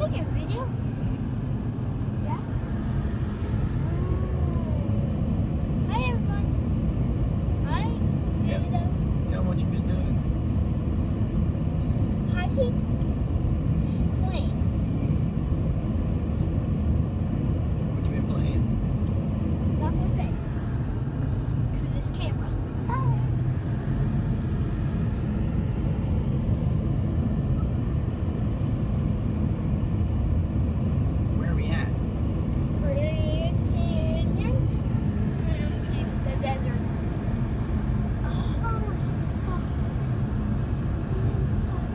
taking a video? Yeah? Hi everyone. Hi. Tell what you've been doing. Hiking. Playing. What you been playing? Not gonna say. To this camera. Where are we at? Canyons. I'm just kidding. The desert. Oh, it's soft. Sand soft.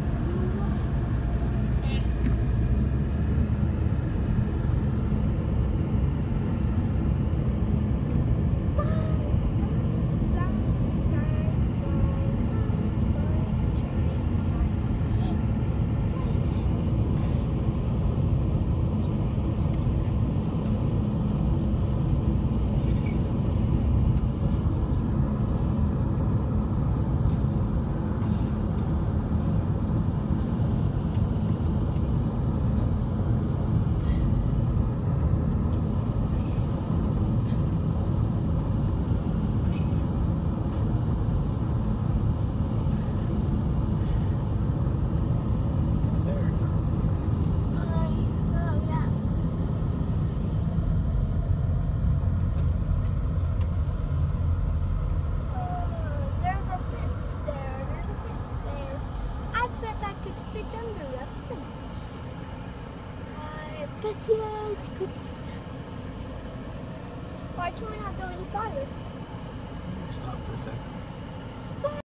But yeah, it could fit. Why can we not go any farther? Stop for a second.